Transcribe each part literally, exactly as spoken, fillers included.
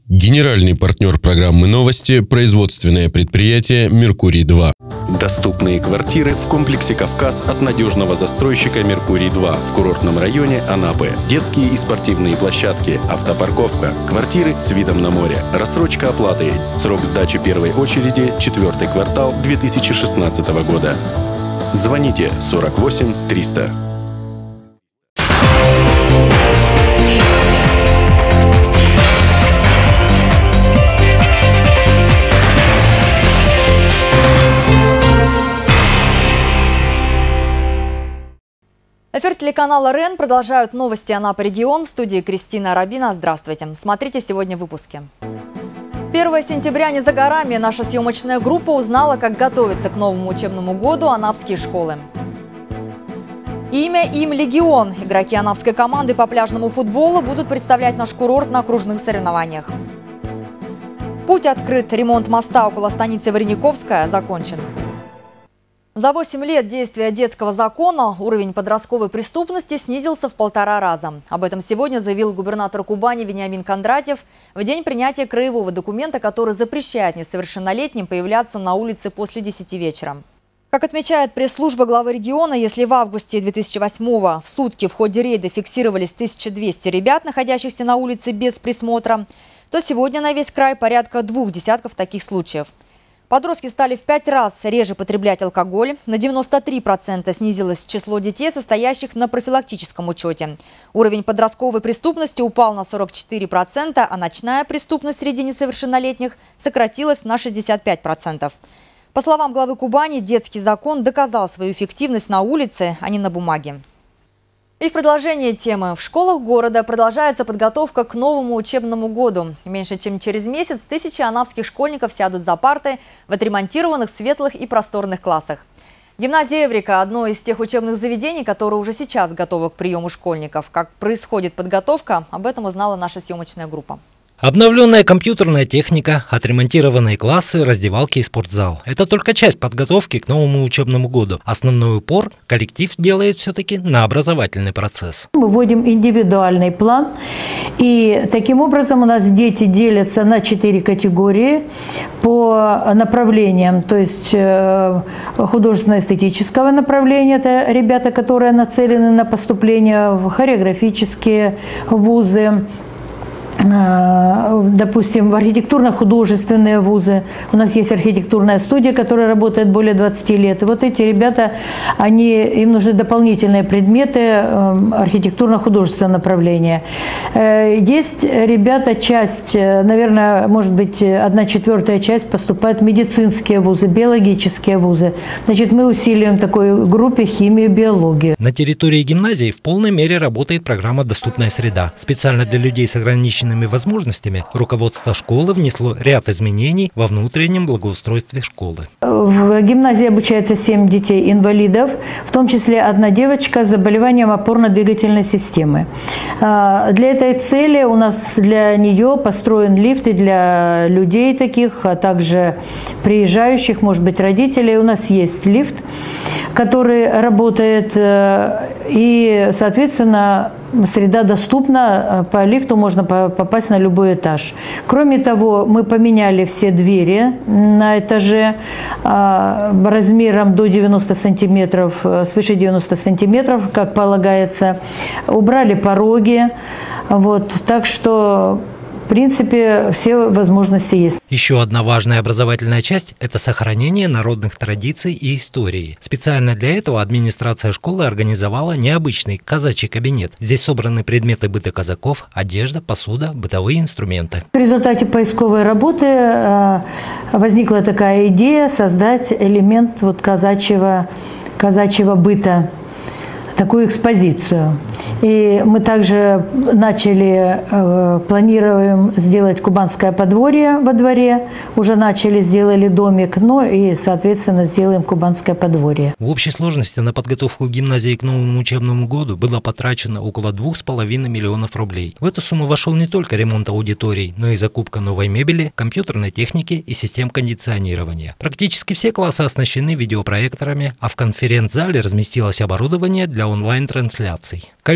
Генеральный партнер программы «Новости» – производственное предприятие «Меркурий-два». Доступные квартиры в комплексе «Кавказ» от надежного застройщика «Меркурий-два» в курортном районе Анапы. Детские и спортивные площадки, автопарковка, квартиры с видом на море, рассрочка оплаты. Срок сдачи первой очереди – четвертый квартал две тысячи шестнадцатого года. Звоните сорок восемь триста. Эфир телеканала РЕН продолжают новости Анапы регион. В студии Кристина Рабина. Здравствуйте. Смотрите сегодня в выпуске. первого сентября не за горами. Наша съемочная группа узнала, как готовятся к новому учебному году анапские школы. Имя им «Легион». Игроки анапской команды по пляжному футболу будут представлять наш курорт на окружных соревнованиях. Путь открыт. Ремонт моста около станицы Варениковская закончен. За восемь лет действия детского закона уровень подростковой преступности снизился в полтора раза. Об этом сегодня заявил губернатор Кубани Вениамин Кондратьев в день принятия краевого документа, который запрещает несовершеннолетним появляться на улице после десяти вечера. Как отмечает пресс-служба главы региона, если в августе две тысячи восьмого в сутки в ходе рейда фиксировались тысяча двести ребят, находящихся на улице без присмотра, то сегодня на весь край порядка двух десятков таких случаев. Подростки стали в пять раз реже потреблять алкоголь. На девяносто три процента снизилось число детей, состоящих на профилактическом учете. Уровень подростковой преступности упал на сорок четыре процента, а ночная преступность среди несовершеннолетних сократилась на шестьдесят пять процентов. По словам главы Кубани, детский закон доказал свою эффективность на улице, а не на бумаге. И в продолжение темы. В школах города продолжается подготовка к новому учебному году. Меньше чем через месяц тысячи анапских школьников сядут за парты в отремонтированных светлых и просторных классах. Гимназия «Эврика» – одно из тех учебных заведений, которое уже сейчас готово к приему школьников. Как происходит подготовка, об этом узнала наша съемочная группа. Обновленная компьютерная техника, отремонтированные классы, раздевалки и спортзал. Это только часть подготовки к новому учебному году. Основной упор коллектив делает все-таки на образовательный процесс. Мы вводим индивидуальный план. И таким образом у нас дети делятся на четыре категории по направлениям. То есть художественно-эстетического направления – это ребята, которые нацелены на поступление в хореографические вузы, допустим, в архитектурно-художественные вузы. У нас есть архитектурная студия, которая работает более двадцати лет. И вот эти ребята, они, им нужны дополнительные предметы архитектурно-художественного направления. Есть ребята, часть, наверное, может быть, одна четвертая часть поступает в медицинские вузы, биологические вузы. Значит, мы усиливаем такой группе химию, биологию. На территории гимназии в полной мере работает программа «Доступная среда». Специально для людей с ограниченными возможностями руководство школы внесло ряд изменений во внутреннем благоустройстве школы. В гимназии обучается семь детей-инвалидов, в том числе одна девочка с заболеванием опорно-двигательной системы. Для этой цели у нас для нее построен лифт и для людей таких, а также приезжающих, может быть, родителей. У нас есть лифт, который работает, и, соответственно, среда доступна, по лифту можно попасть на любой этаж. Кроме того, мы поменяли все двери на этаже размером до девяноста сантиметров, свыше девяноста сантиметров, как полагается. Убрали пороги. Вот, так что, в принципе, все возможности есть. Еще одна важная образовательная часть – это сохранение народных традиций и истории. Специально для этого администрация школы организовала необычный казачий кабинет. Здесь собраны предметы быта казаков, одежда, посуда, бытовые инструменты. В результате поисковой работы возникла такая идея создать элемент вот казачьего, казачьего быта, такую экспозицию. И мы также начали, э, планируем сделать кубанское подворье во дворе, уже начали, сделали домик, ну и, соответственно, сделаем кубанское подворье. В общей сложности на подготовку гимназии к новому учебному году было потрачено около двух с половиной миллионов рублей. В эту сумму вошел не только ремонт аудиторий, но и закупка новой мебели, компьютерной техники и систем кондиционирования. Практически все классы оснащены видеопроекторами, а в конференц-зале разместилось оборудование для онлайн-трансляций. Количество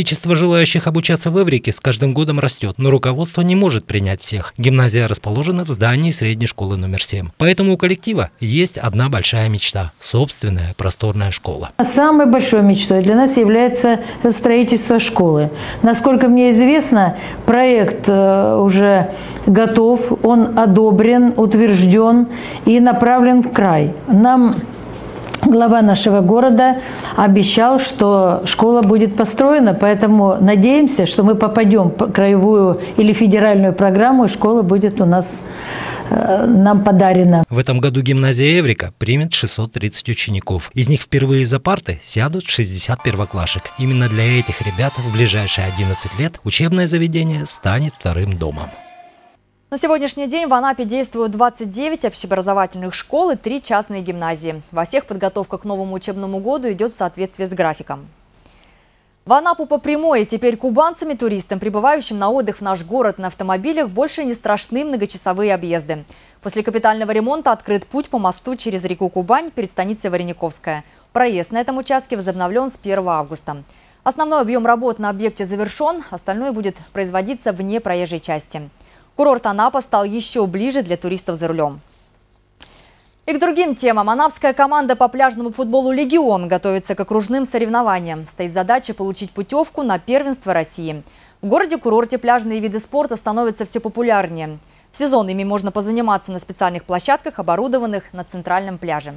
Количество желающих обучаться в Эврике с каждым годом растет, но руководство не может принять всех. Гимназия расположена в здании средней школы номер семь. Поэтому у коллектива есть одна большая мечта – собственная просторная школа. Самой большой мечтой для нас является строительство школы. Насколько мне известно, проект уже готов, он одобрен, утвержден и направлен в край. Нам глава нашего города обещал, что школа будет построена, поэтому надеемся, что мы попадем в краевую или федеральную программу, и школа будет у нас э, нам подарена. В этом году гимназия Эврика примет шестьсот тридцать учеников. Из них впервые за парты сядут шестьдесят первоклашек. Именно для этих ребят в ближайшие одиннадцать лет учебное заведение станет вторым домом. На сегодняшний день в Анапе действуют двадцать девять общеобразовательных школ и три частные гимназии. Во всех подготовка к новому учебному году идет в соответствии с графиком. В Анапу по прямой. Теперь кубанцам и туристам, прибывающим на отдых в наш город на автомобилях, больше не страшны многочасовые объезды. После капитального ремонта открыт путь по мосту через реку Кубань перед станицей Варениковская. Проезд на этом участке возобновлен с первого августа. Основной объем работ на объекте завершен, остальное будет производиться вне проезжей части. Курорт Анапа стал еще ближе для туристов за рулем. И к другим темам. Анапская команда по пляжному футболу «Легион» готовится к окружным соревнованиям. Стоит задача получить путевку на первенство России. В городе-курорте пляжные виды спорта становятся все популярнее. В сезон ими можно позаниматься на специальных площадках, оборудованных на центральном пляже.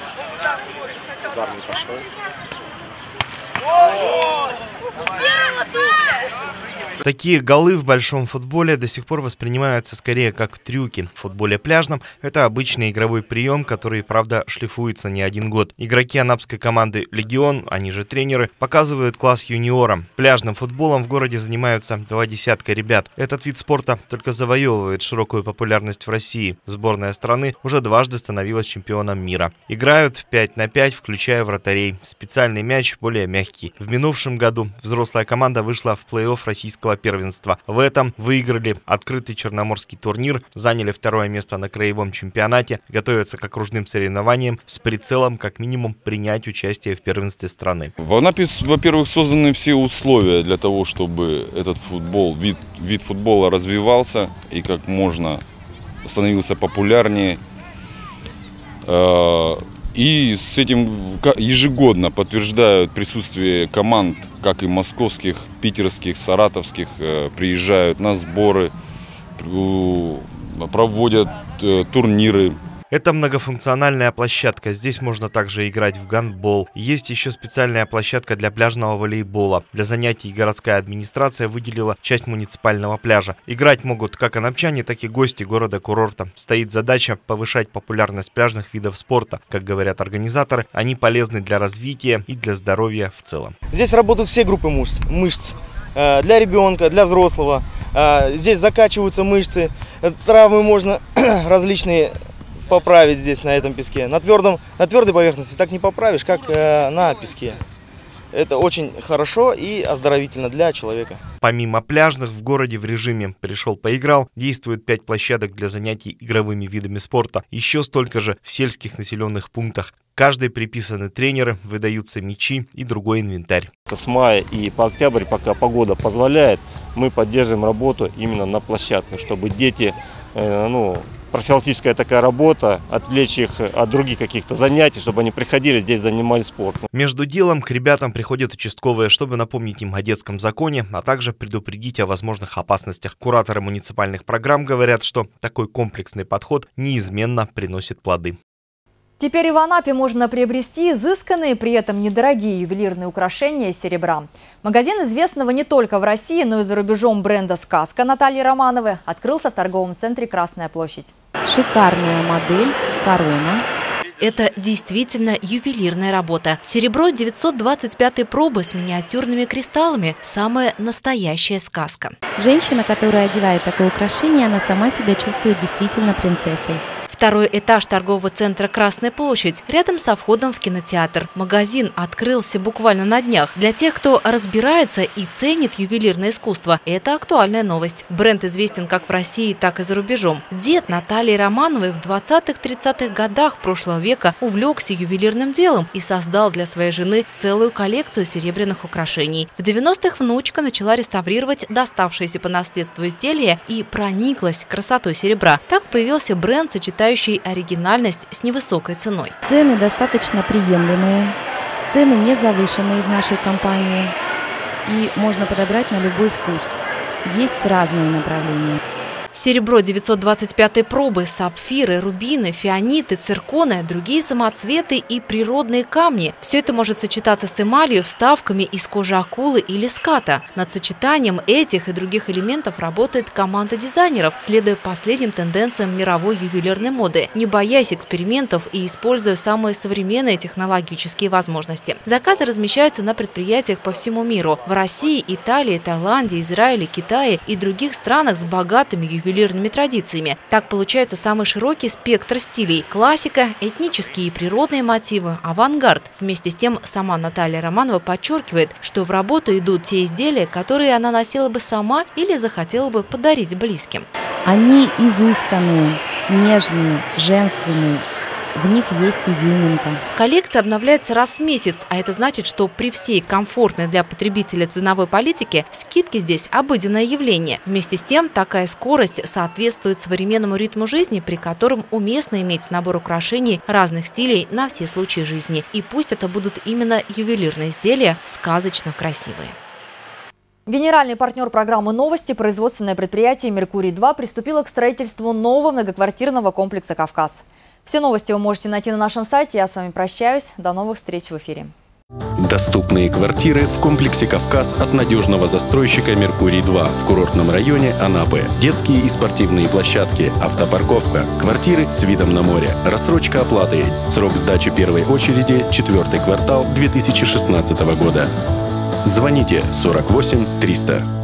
Такие голы в большом футболе до сих пор воспринимаются скорее как трюки. В футболе пляжном это обычный игровой прием, который, правда, шлифуется не один год. Игроки анапской команды «Легион», они же тренеры, показывают класс юниорам. Пляжным футболом в городе занимаются два десятка ребят. Этот вид спорта только завоевывает широкую популярность в России. Сборная страны уже дважды становилась чемпионом мира. Играют пять на пять, включая вратарей. Специальный мяч более мягкий. В минувшем году взрослая команда вышла в плей-офф российского первенства. В этом выиграли открытый черноморский турнир, заняли второе место на краевом чемпионате, готовятся к окружным соревнованиям с прицелом как минимум принять участие в первенстве страны. В Анапе, во-первых, созданы все условия для того, чтобы этот футбол, вид, вид футбола развивался и как можно становился популярнее. И с этим ежегодно подтверждают присутствие команд, как и московских, питерских, саратовских, приезжают на сборы, проводят турниры. Это многофункциональная площадка. Здесь можно также играть в гандбол. Есть еще специальная площадка для пляжного волейбола. Для занятий городская администрация выделила часть муниципального пляжа. Играть могут как анапчане, так и гости города-курорта. Стоит задача повышать популярность пляжных видов спорта. Как говорят организаторы, они полезны для развития и для здоровья в целом. Здесь работают все группы мышц. мышц. Для ребенка, для взрослого. Здесь закачиваются мышцы. Травмы можно различные поправить здесь, на этом песке. На, твердом, на твердой поверхности так не поправишь, как э, на песке. Это очень хорошо и оздоровительно для человека. Помимо пляжных, в городе в режиме «пришел-поиграл» действует пять площадок для занятий игровыми видами спорта. Еще столько же в сельских населенных пунктах. Каждой приписаны тренеры, выдаются мячи и другой инвентарь. С мая и по октябрь, пока погода позволяет, мы поддерживаем работу именно на площадке, чтобы дети, э, ну, профилактическая такая работа, отвлечь их от других каких-то занятий, чтобы они приходили здесь, занимались спортом. Между делом к ребятам приходят участковые, чтобы напомнить им о детском законе, а также предупредить о возможных опасностях. Кураторы муниципальных программ говорят, что такой комплексный подход неизменно приносит плоды. Теперь и в Анапе можно приобрести изысканные, при этом недорогие ювелирные украшения из серебра. Магазин известного не только в России, но и за рубежом бренда «Сказка» Натальи Романовой открылся в торговом центре «Красная площадь». Шикарная модель «Корона». Это действительно ювелирная работа. Серебро девятьсот двадцать пятой пробы с миниатюрными кристаллами – самая настоящая сказка. Женщина, которая одевает такое украшение, она сама себя чувствует действительно принцессой. В Второй этаж торгового центра «Красная площадь» рядом со входом в кинотеатр. Магазин открылся буквально на днях. Для тех, кто разбирается и ценит ювелирное искусство, это актуальная новость. Бренд известен как в России, так и за рубежом. Дед Натальи Романовой в двадцатых-тридцатых годах прошлого века увлекся ювелирным делом и создал для своей жены целую коллекцию серебряных украшений. В девяностых внучка начала реставрировать доставшиеся по наследству изделия и прониклась красотой серебра. Так появился бренд, сочетающий оригинальность с невысокой ценой. Цены достаточно приемлемые, цены не завышенные в нашей компании и можно подобрать на любой вкус. Есть разные направления. Серебро девятьсот двадцать пятой пробы, сапфиры, рубины, фианиты, цирконы, другие самоцветы и природные камни. Все это может сочетаться с эмалью, вставками из кожи акулы или ската. Над сочетанием этих и других элементов работает команда дизайнеров, следуя последним тенденциям мировой ювелирной моды, не боясь экспериментов и используя самые современные технологические возможности. Заказы размещаются на предприятиях по всему миру. В России, Италии, Таиланде, Израиле, Китае и других странах с богатыми ювелирными ювелирными традициями. Так получается самый широкий спектр стилей – классика, этнические и природные мотивы, авангард. Вместе с тем, сама Наталья Романова подчеркивает, что в работу идут те изделия, которые она носила бы сама или захотела бы подарить близким. Они изысканные, нежные, женственные. В них есть изюминка. Коллекция обновляется раз в месяц, а это значит, что при всей комфортной для потребителя ценовой политике скидки здесь обыденное явление. Вместе с тем, такая скорость соответствует современному ритму жизни, при котором уместно иметь набор украшений разных стилей на все случаи жизни. И пусть это будут именно ювелирные изделия, сказочно красивые. Генеральный партнер программы «Новости», производственное предприятие «Меркурий-два» приступило к строительству нового многоквартирного комплекса «Кавказ». Все новости вы можете найти на нашем сайте. Я с вами прощаюсь. До новых встреч в эфире. Доступные квартиры в комплексе «Кавказ» от надежного застройщика «Меркурий-два» в курортном районе Анапы. Детские и спортивные площадки, автопарковка, квартиры с видом на море, рассрочка оплаты. Срок сдачи первой очереди – четвертый квартал две тысячи шестнадцатого года. Звоните сорок восемь триста.